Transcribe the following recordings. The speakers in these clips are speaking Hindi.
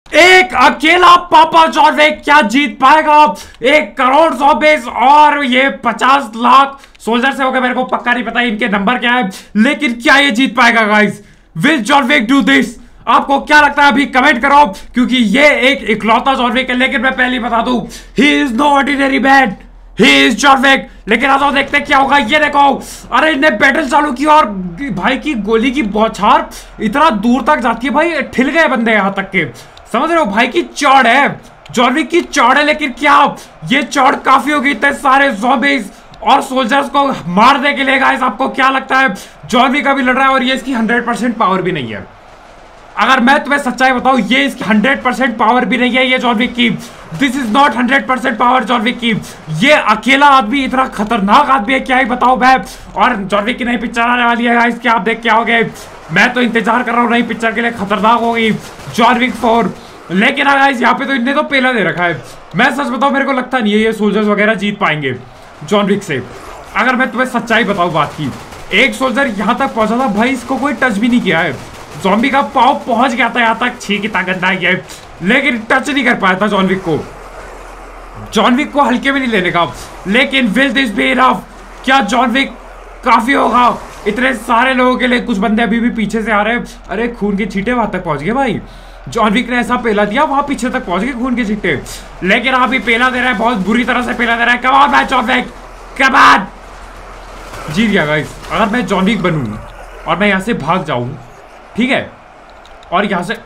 एक अकेला पापा जॉन विक क्या जीत पाएगा 1 करोड़ ज़ॉम्बीज और ये 50 लाख सोल्जर से हो गए। मेरे को पक्का नहीं पता इनके नंबर क्या है, लेकिन क्या ये जीत पाएगा guys? Will John Wick do this? आपको क्या लगता है अभी कमेंट करो, क्योंकि ये एक इकलौता जॉन विक है। लेकिन मैं पहले बता दूं, he is no ordinary man, he is John Wick. लेकिन आज देखते हैं क्या होगा। ये देखो, अरे इन्हें बैटल चालू की और भाई की गोली की बौछार इतना दूर तक जाती है भाई, ठिल गए बंदे यहां तक के। समझ रहे हो भाई की चौड़ है, जॉन विक की चौड़ है। लेकिन क्या ये चौड़ काफी होगी इतने सारे ज़ॉम्बीज और सोल्जर्स को मारने के लिए गाइस? आपको क्या लगता है? जॉन विक अभी लड़ रहा है और ये इसकी 100% पावर भी नहीं है। अगर मैं तुम्हें सच्चाई बताऊं, ये इसकी 100% पावर भी नहीं है ये जॉन विक की। This is not 100% power John Wick की। ये अकेला आदमी इतना खतरनाक आदमी है, क्या ही बताऊं मैं। और जॉन विक की नई पिक्चर आने वाली है गाइस, क्या आप देख के आओगे? मैं तो इंतजार कर रहा हूँ नई पिक्चर के लिए, खतरनाक होगी जॉन विक 4। लेकिन गाइस यहाँ पे तो इनने तो पहला दे रखा है। मैं सच बताऊं, मेरे को लगता नहीं है ये सोल्जर्स वगैरह जीत पाएंगे जॉन विक से। अगर मैं तुम्हें सच्चाई बताऊं बात की, एक सोल्जर यहाँ तक पहुंचा था भाई, इसको कोई टच भी नहीं किया है। ज़ॉम्बी का पाव पहुंच गया था यहाँ तक, छी कितना गंदा है, लेकिन टच नहीं कर पाया था जॉन विक को। जॉन विक को हल्के में नहीं लेने का। लेकिन विल दिस बी इनफ? क्या जॉन विक काफी होगा इतने सारे लोगों के लिए? कुछ बंदे अभी भी पीछे से आ रहे हैं। अरे खून के छींटे वहां तक पहुंच गए भाई। जॉन विक ने ऐसा पेला दिया, वहां पीछे तक पहुंच गए खून के छींटे। लेकिन अभी पेला दे रहा है, बहुत बुरी तरह से पेला दे रहा है। Come on John Wick, come on. जीत गया गाइस। अगर मैं जॉन विक बनूं और मैं यहाँ से भाग जाऊं, ठीक है, और यहां से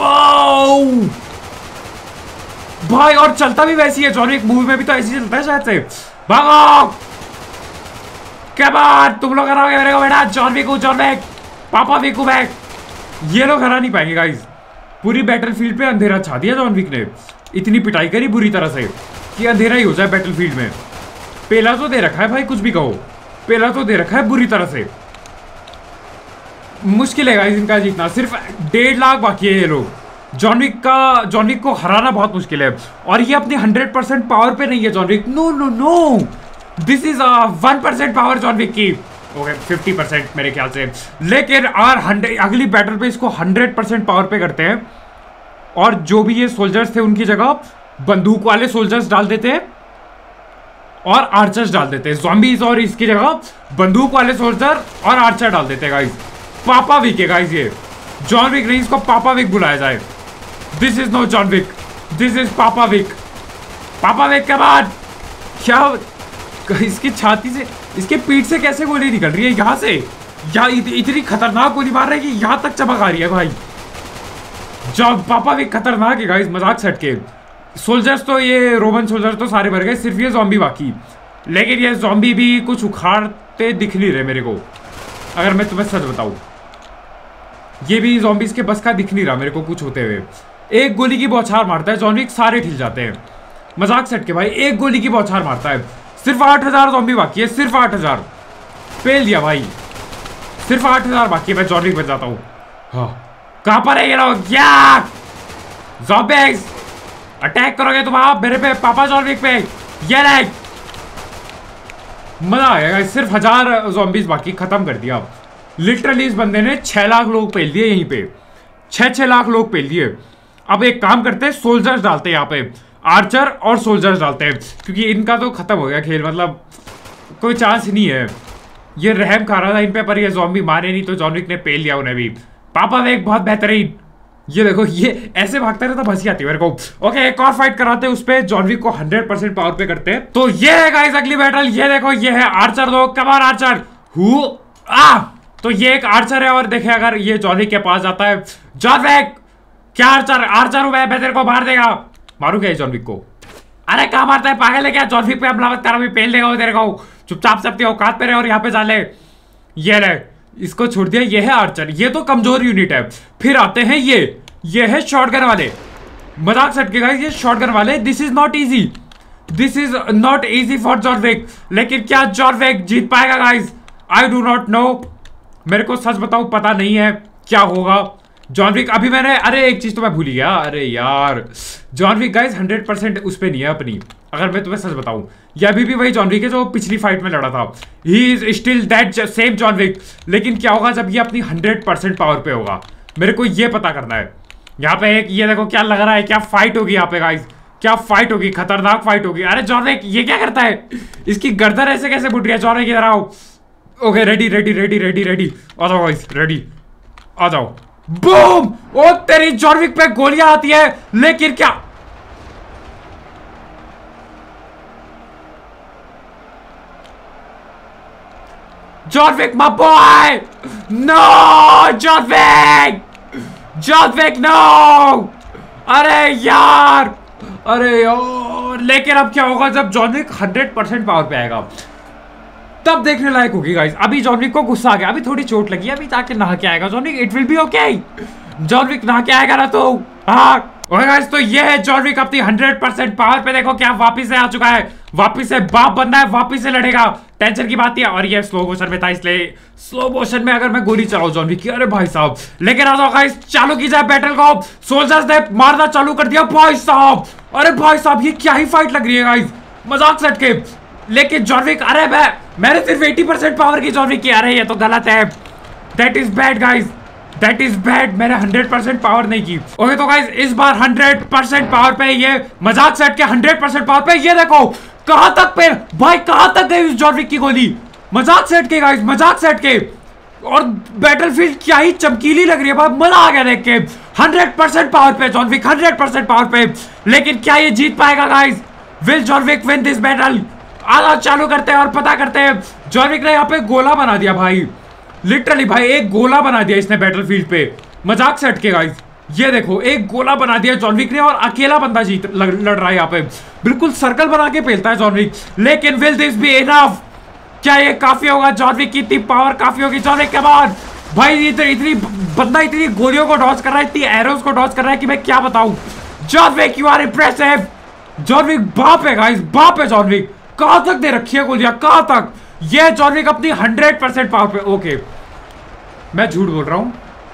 भाई, और चलता भी वैसी है। जॉन विक मूवी में भी तो ऐसे चलता है शायद से। भागो, कम ऑन, तुम लोग हराओगे मेरे को बेटा। जॉन विक हूं, जॉन विक, पापा विक हूं मैं। ये लोग हरा नहीं पाएंगे गाइस। पूरी बैटलफील्ड पे अंधेरा छा दिया जॉन विक ने। इतनी पिटाई करी बुरी तरह से कि अंधेरा ही हो जाए बैटलफील्ड में। पेला तो दे रखा है भाई, कुछ भी कहो, पेला तो दे रखा है बुरी तरह से। मुश्किल है गाइस इनका जीतना। सिर्फ 1.5 लाख बाकी है ये लोग। जॉन विक को हराना बहुत मुश्किल है। और ये अपनी 100% पावर पे नहीं है John Wick. No no no, this is 1% power John Wick की। ओके 50% मेरे ख्याल से। लेकिन अगली बैटल पे इसको 100% पावर पे करते हैं, और जो भी ये सोल्जर्स थे उनकी जगह बंदूक वाले सोल्जर्स डाल देते हैं और आर्चर्स डाल देते हैं। ज़ॉम्बीज और इसकी जगह बंदूक वाले सोल्जर और आर्चर डाल देते हैं गाइस। पापा विक है गाइस ये, जॉन विक नहीं, इसको पापा विक बुलाया जाए। This is no John Wick, this is पापा विक। पापा विक के बाद क्या इसकी छाती से, इसके पीठ से कैसे गोली निकल रही है यहाँ से? इतनी खतरनाक गोली मार रही है कि यहाँ तक चमक आ रही है भाई। जब पापा विक खतरनाक है गाइस, मजाक छट के। सोल्जर्स तो ये रोमन सोल्जर्स तो सारे मर गए, सिर्फ ये ज़ॉम्बी बाकी। लेकिन ये ज़ॉम्बी भी कुछ उखाड़ते दिख नहीं रहे मेरे को। अगर मैं तुम्हें सच बताऊं, ये भी ज़ॉम्बीज के बस का दिख नहीं रहा मेरे को कुछ होते हुए। एक गोली की बौछार मारता है जॉन विक, सारे ठिल जाते हैं। मजाक सेट के भाई, एक गोली की बौछार मारता है। सिर्फ 8000 ज़ॉम्बी बाकी है, सिर्फ 8000। पेल दिया भाई, सिर्फ 8000 बाकी है। मैं जॉन विक बच जाता हूँ। हाँ, कहाँ पर है ये लोग? क्या ज़ॉम्बीज अटैक करोगे तुम आप मेरे पे, पापा जॉन विक पे? ये नहीं, मजा आ गया। सिर्फ 1000 ज़ॉम्बीज बाकी, खत्म कर दिया। लिटरली इस बंदे ने 6 लाख लोग पेल दिए यहीं पे, 6 लाख लोग पेल दिए। अब एक काम करते हैं, सोल्जर्स डालते हैं यहाँ पे, आर्चर और सोल्जर्स डालते हैं, क्योंकि इनका तो खत्म हो गया खेल। मतलब कोई चांस ही नहीं है। ये रहम खा रहा था इन पे, पर ये ज़ॉम्बी मारे नहीं तो जॉन विक ने पेल लिया उन्हें भी। पापा विक बहुत बेहतरीन। ये देखो, ये ऐसे भागता रहता तो हंसी आती है मेरे को। ओके, एक और फाइट कराते हैं उस पे, जॉन विक को 100% पावर पे करते हैं। तो ये है गाइस अगली बैटल। ये देखो, ये है आर्चर दो, कमार आर्चर हु आ। तो ये एक आर्चर है, और देखे अगर ये जॉन विक के पास जाता है, जॉन विक क्या आर्चर हूं मैं तेरे को मार देगा। मारू क्या जॉन विक को? अरे कहाँ मारता है, पागल है क्या? जॉन विक पे हमला मत कर, अभी पेल देगा वो तेरे को। चुपचाप से अपनी औकात पे रहे और यहाँ पे जा ले। ये ले, इसको छोड़ दिया। ये है आर्चर, ये तो कमजोर यूनिट है। फिर आते हैं ये है शॉटगन वाले। मजाक सट के गाइस, ये शॉटगन वाले। This is not easy, this is not easy for John Wick. लेकिन क्या जॉन विक जीत पाएगा guys? I do not know. मेरे को सच बताऊं, पता नहीं है क्या होगा। जॉन विक अभी मैंने, अरे एक चीज तो मैं भूल गया। अरे यार, जॉन विक गाइस 100% उस पे नहीं है अपनी। अगर मैं तुम्हें सच बताऊं, ये अभी भी वही जॉन विक है जो पिछली फाइट में लड़ा था। He is still that same John Wick. लेकिन क्या होगा जब ये अपनी 100% पावर पे होगा, मेरे को ये पता करना है। यहाँ पे एक ये देखो क्या लग रहा है, क्या फाइट होगी यहाँ पे गाइस, क्या फाइट होगी, खतरनाक फाइट होगी। अरे जॉन विक ये क्या करता है, इसकी गर्दन ऐसे कैसे फुट रही है, जॉन विक इधर आओ। Okay ready ready ready ready ready, आ जाओ गाइस, रेडी आ जाओ। बूम, ओ तेरी जॉन विक पे गोलियां आती है, लेकिन क्या John Wick my boy, no John Wick, John Wick no, अरे यार, अरे यार। लेकिन अब क्या होगा जब जॉन विक 100% पावर पे आएगा, तब देखने लायक होगी गाइस। अभी जॉन विक को गुस्सा आ गया, अभी थोड़ी चोट लगी, अभी जाके नहा के आएगा John Wick, it will be okay. John Wick नहा के आएगा ना तो हाँ। ओके गाइस, तो ये है जॉन विक अपनी 100% पावर पे। देखो क्या वापिस से आ चुका है, वापिस से बाप बनना है, वापिस से लड़ेगा, टेंशन की बात है। और ये स्लो मोशन में था, इसलिए स्लो मोशन में अगर मैं गोली चलाऊं जॉन विक की, अरे भाई साहब। लेकिन आ जाओ गाइस, चालू की जाए बैटल को। सोल्जर्स ने मारना चालू कर दिया भाई साहब। अरे भाई साहब ये क्या ही फाइट लग रही है गाइस, मजाक सेट के। लेकिन जॉन विक, अरे मैंने सिर्फ 80% पावर की जॉन विक की, अरे ये तो गलत है, that is bad guys, that is bad. मैंने 100% पावर नहीं की। ओके तो गाइस इस बार 100% पावर पे, ये मजाक सेट के 100% पावर पे। ये देखो कहां तक पे भाई, कहां तक गई उस जॉन विक की गोली, मजाक सेट के गाइस, मजाक सेट के। और बैटलफील्ड क्या ही चमकीली लग रही है भाई, मजा आ गया देख के। 100% पावर पे जॉन विक, 100% पावर पे। लेकिन क्या ये जीत पाएगा guys, will John Wick win this battle? आना चालू करते हैं और पता करते हैं। जॉन विक ने यहाँ पे गोला बना दिया भाई, लिटरली भाई एक गोला बना दिया इसने बैटलफील्ड पे, मजाक सेट के गाइस। ये देखो एक गोला बना दिया जॉन विक ने, और अकेला बंदा लड़ रहा है यहाँ पे, बिल्कुल सर्कल बना के पेलता है जॉन विक। लेकिन विल दिस बी इनफ? क्या ये काफी होगा? जॉन विक की इतनी पावर काफी होगी? जॉन विक के बाद भाई इतनी बंदा इतनी गोलियों को डॉज कर रहा है, इतनी एरोस को डॉज कर रहा है कि मैं क्या बताऊं। John Wick you are impressive. John Wick बाप है गाइस, बाप है जॉन विक। कहां तक दे रखी है गोलियां, कहां तक? ये जॉन विक अपनी 100% पावर पे। ओके मैं झूठ बोल रहा हूं,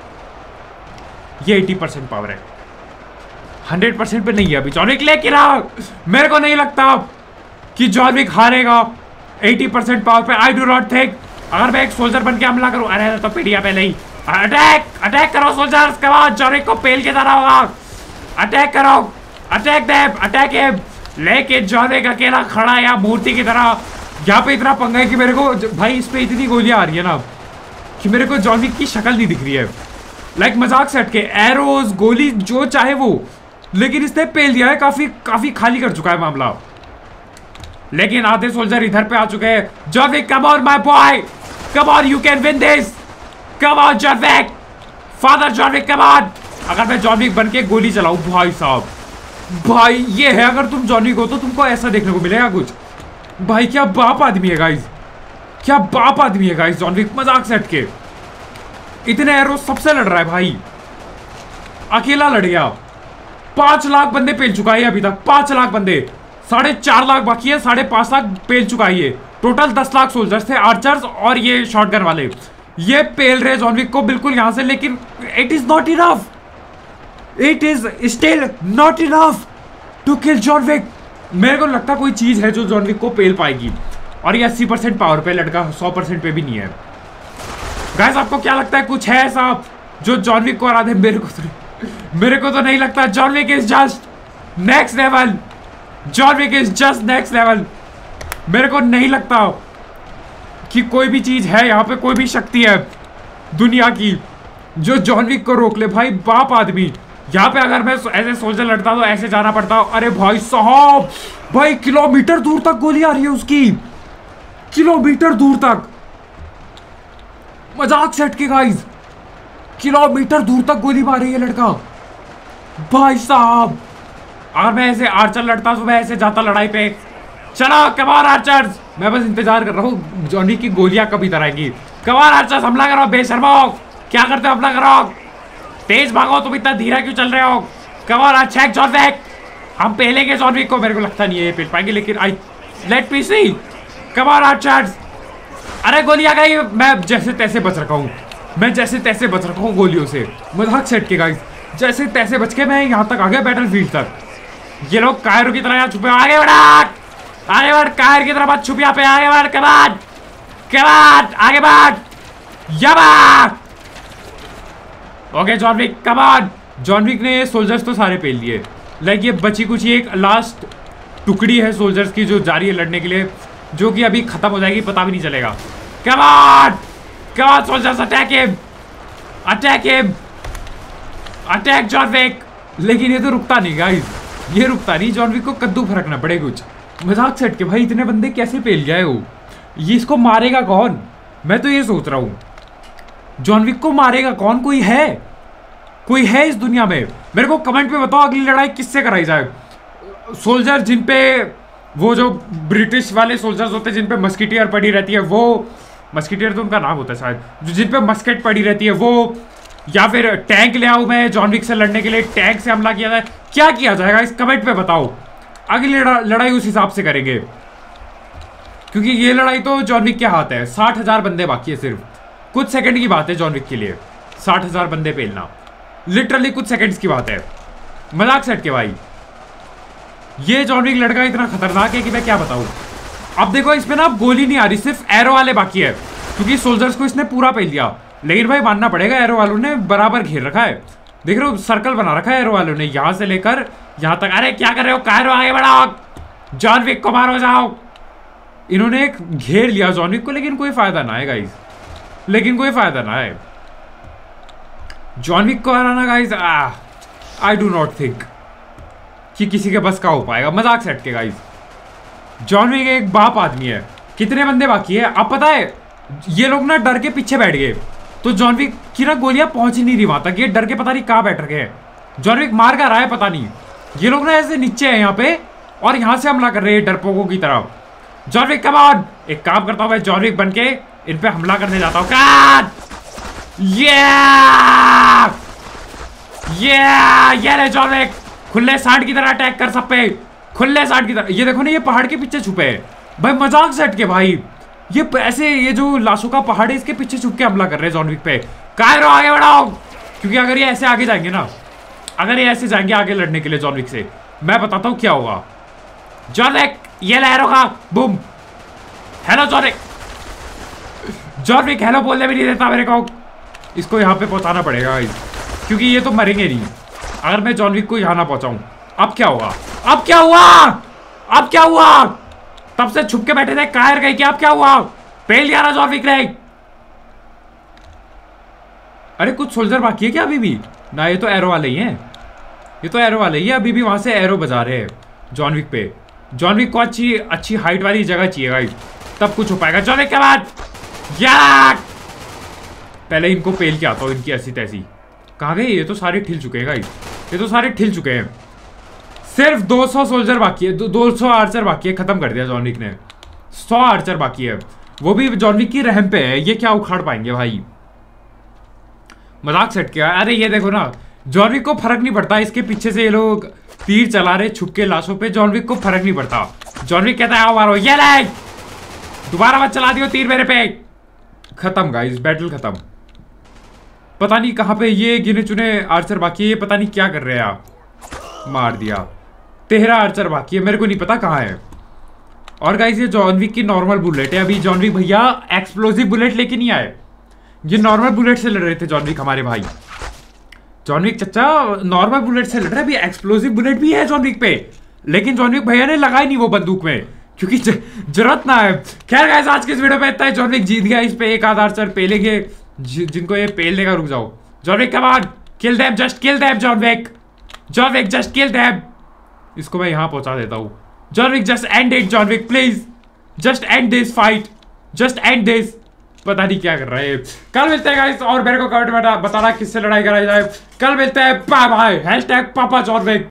ये 80% पावर है, 100% पे नहीं है अभी जॉन विक। लेकिन मेरे को नहीं लगता कि जॉन विक हारेगा 80% पावर पे। I do not think. अगर मैं एक सोल्जर बन के हमला करूं, अरे तो पीडिया पे नहीं, अटैक अटैक करो सोल्जर्स, के बाद जॉन विक को पेल के जाना होगा। अटैक करो, अटैक देम, अटैक हिम। लेकिन जॉन विक अकेला खड़ा है या मूर्ति की तरह। यहाँ पे इतना पंगा है कि मेरे को भाई इस पे इतनी गोलियां आ रही है ना कि मेरे को जॉन विक की शक्ल नहीं दिख रही है। लाइक मजाक सेट के एरोज गोली जो चाहे वो, लेकिन इसने पेल दिया है, काफी खाली कर चुका है मामला। लेकिन आधे सोल्जर इधर पे आ चुके हैं। John Wick come on my boy, come on you can win this, come on John Wick, father John Wick come on. अगर मैं जॉन विक बन के गोली चलाऊं भाई साहब, भाई ये है अगर तुम जॉन विक हो तो तुमको ऐसा देखने को मिलेगा कुछ। भाई क्या बाप आदमी है गाइस, क्या बाप आदमी है गाइस जॉन विक, मजाक सेट के। इतने एरो सबसे लड़ रहा है भाई, अकेला लड़ गया। 5 लाख बंदे पेल चुका है अभी तक, 5 लाख बंदे, 4.5 लाख बाकी है, 5.5 लाख पेल चुका है ये। टोटल 10 लाख सोल्जर्स थे, आर्चर्स और ये शॉटगन वाले, ये पेल रहे जॉन विक को बिल्कुल यहां से। लेकिन it is not enough, it is still not enough to kill John Wick. मेरे को लगता कोई चीज है जो जॉन विक को पेल पाएगी, और ये 80% पावर पे लड़का 100% पे भी नहीं है। गाइस आपको क्या लगता है कुछ है ऐसा जो जॉन विक को हरा दे? मेरे को तो नहीं लगता। John Wick is just next level, John Wick is just next level. मेरे को नहीं लगता कि कोई भी चीज है यहाँ पे, कोई भी शक्ति है दुनिया की जो जॉन विक को रोक ले। भाई बाप आदमी, यहाँ पे अगर मैं ऐसे सोल्जर लड़ता तो ऐसे जाना पड़ता। अरे भाई साहब, भाई किलोमीटर दूर तक गोली आ रही है उसकी, किलोमीटर दूर तक, मजाक सेट के गाइस, किलोमीटर दूर तक गोली मार रही है लड़का। भाई साहब अगर मैं ऐसे आर्चर लड़ता तो मैं ऐसे जाता लड़ाई पे। चलो कमाल आर्चर्स, मैं बस इंतजार कर रहा हूँ जॉन विक की गोलियां कब इधर आएंगी। कमाल आर्चर्स हमला करो, बेशर्मो क्या करते हो, हमला करो, तेज भागो, तुम इतना धीरा क्यों चल रहे हो। कमाल अच्छा जॉन विक, हम पहले जॉन विक को मेरे को लगता नहीं है ये पेल पाएंगे, लेकिन आई लेट मी सी। कमाल आर्चर्स, अरे गोली आ गई, मैं जैसे तैसे बच रखा हूँ, मैं जैसे तैसे बच रखा हूँ गोलियों से, मजाक सेट के गाइस। जैसे तैसे बच के मैं यहाँ तक आ गया बैटलफील्ड तक। ये लोग कायरों की तरह यहाँ छुपे, आगे बढ़, आगे बढ़, कायर की तरह मत छुप, यहाँ पे आगे बढ़, कमान कमान, आगे बढ़, यबा। Okay John Wick come on, John Wick ने सोल्जर्स तो सारे पेल लिए, लाइक ये बची कुछ एक लास्ट टुकड़ी है सोल्जर्स की जो जा रही है लड़ने के लिए, जो कि अभी खत्म हो जाएगी, पता भी नहीं चलेगा। Come on soldiers, attack him, attack him, attack John Wick. लेकिन ये तो रुकता नहीं गाइस, ये रुकता नहीं। जॉन विक को कद्दू फरकना पड़े कुछ। मजाक सेट के भाई इतने बंदे कैसे पेल गए हो, ये इसको मारेगा कौन? मैं तो ये सोच रहा हूं जॉन विक को मारेगा कौन? कोई है, कोई है इस दुनिया में? मेरे को कमेंट पे बताओ अगली लड़ाई किससे कराई जाए। सोल्जर जिन पे वो जो ब्रिटिश वाले सोल्जर्स होते हैं जिन पे मस्किटियर पड़ी रहती है, वो मस्किटियर तो उनका नाम होता है शायद, जो जिन पे मस्केट पड़ी रहती है वो, या फिर टैंक ले आऊं मैं जॉन विक से लड़ने के लिए, टैंक से हमला किया जाए, क्या किया जाएगा इस कमेंट पे बताओ। अगली लड़ाई उस हिसाब से करेंगे, क्योंकि ये लड़ाई तो जॉन विक के हाथ है। 60,000 बंदे बाकी है, सिर्फ कुछ सेकंड की बात है जॉन विक के लिए 60,000 बंदे पेलना, लिटरली कुछ सेकंड्स की बात है। मजाक सेट के भाई, ये जॉन विक लड़का इतना खतरनाक है कि मैं क्या बताऊं। अब देखो इस पे ना गोली नहीं आ रही, सिर्फ एरो वाले बाकी है, क्योंकि सोल्जर्स को इसने पूरा पेल दिया। लेकिन भाई मानना पड़ेगा एरो वालों ने बराबर घेर रखा है, देख रहे हो सर्कल बना रखा है एरो वालों ने, यहां से लेकर यहां तक। अरे क्या कर रहे हो, कायरो आगे बढ़ाओ, जॉन विक को मारो जाओ। इन्होंने एक घेर लिया जॉन विक को, लेकिन कोई फायदा ना है गाइस, लेकिन कोई फायदा ना है जॉन विक को हराना guys. I do not think कि किसी के बस का हो पाएगा। मजाक सेट के गाइस, जॉन विक एक बाप आदमी है। कितने बंदे बाकी है अब पता है? ये लोग ना डर के पीछे बैठ गए, तो जॉन विक की ना गोलियां पहुंच ही नहीं रही वहां तक। ये डर के पता नहीं कहां बैठ रखे हैं, जॉन विक मार कर रहा है पता नहीं। ये लोग ना ऐसे नीचे है यहाँ पे और यहाँ से हमला कर रहे हैं डरपोकों की तरह। जॉन विक कम ऑन, एक काम करता हूँ मैं जॉन विक बन के इन पे हमला करने जाता हूँ। ये ले जॉन विक, खुले सांड की तरह अटैक कर सब पे, खुले सांड की तरह। ये देखो ना ये पहाड़ के पीछे छुपे हैं भाई, मजाक सेट के भाई। ये ऐसे ये जो लाशों का पहाड़ है इसके पीछे छुप के हमला कर रहे हैं जॉन विक पे। कायरो आगे बढ़ाओ, क्योंकि अगर ये ऐसे आगे जाएंगे ना, अगर ये ऐसे जाएंगे आगे लड़ने के लिए जॉन विक से, मैं बताता हूँ क्या होगा। जॉन विक ये लहरों का boom. Hello John Wick, John Wick hello बोलने भी नहीं देता मेरे को। इसको यहाँ पे पहुंचाना पड़ेगा क्योंकि ये तो मरेंगे नहीं अगर मैं जॉन विक को यहाँ ना पहुंचाऊं। अब क्या होगा, अब क्या हुआ, अब क्या हुआ? तब से छुप के बैठे थे, कायर गए क्या? अब क्या हुआ? पेल दिया ना जॉन विक ने। अरे कुछ सोल्जर बाकी है क्या अभी भी? ना ये तो एरो वाले ही हैं, ये तो एरो वाले ही है, अभी भी वहां से एरो बजा रहे हैं जॉन विक पे। जॉन विक को अच्छी हाइट वाली जगह चाहिए गाइस, तब कुछ हो पाएगा। जॉन विक के बाद यार पहले इनको पेल के आता हूँ, इनकी ऐसी तैसी। कहाँ गए? ये तो सारे ठिल चुके हैं गाइस, ये तो सारे ठिल चुके हैं। सिर्फ 200 सोल्जर बाकी है, 200 आर्चर बाकी है। खत्म कर दिया जॉन विक ने, 100 आर्चर बाकी है, वो भी जॉन विक की रहम पे है। ये क्या उखाड़ पाएंगे भाई? मजाक सेट किया। अरे ये देखो ना, जॉन विक को फर्क नहीं पड़ता, इसके पीछे से ये लोग तीर चला रहे छुप के लाशों पे, जॉन विक को फर्क नहीं पड़ता। जॉन विक कहता है आओ मारो, ये ले दोबारा मत चला दियो तीर मेरे पे। खत्म गाइस, बैटल खत्म। पता नहीं कहाँ पे ये गिने चुने आर्चर बाकी है, ये पता नहीं क्या कर रहे हैं आप। मार दिया। 13 आर्चर बाकी है, मेरे को नहीं पता कहाँ है। और गाइस ये जॉन विक की नॉर्मल बुलेट है। अभी जॉन विक भैया एक्सप्लोसिव बुलेट लेके नहीं आए, ये नॉर्मल बुलेट से लड़ रहे थे जॉन विक हमारे भाई। जॉन विक चचा नॉर्मल बुलेट से लड़ रहा है, अभी एक्सप्लोसिव बुलेट भी है जॉन विक पे, लेकिन जॉन विक भैया ने लगाई नहीं वो बंदूक में, क्योंकि जरूरत ना है। खैर गाइस आज के इस वीडियो पे इतना ही। जॉन विक जीत गया, इस पे एक आध आर्चर पेलेंगे जिनको ये पेल देगा। रुक जाओ John Wick, come on, kill them, just kill them John Wick, John Wick just kill them. इसको मैं यहां पहुंचा देता हूं। John Wick just end it, John Wick please just end this fight, just end this. पता नहीं क्या कर रहा है। कल मिलते हैं गाइस, और मेरे को कमेंट में बताना किससे लड़ाई कराई जाए। कल मिलते हैं, बाय बाय। #पापा जॉन विक।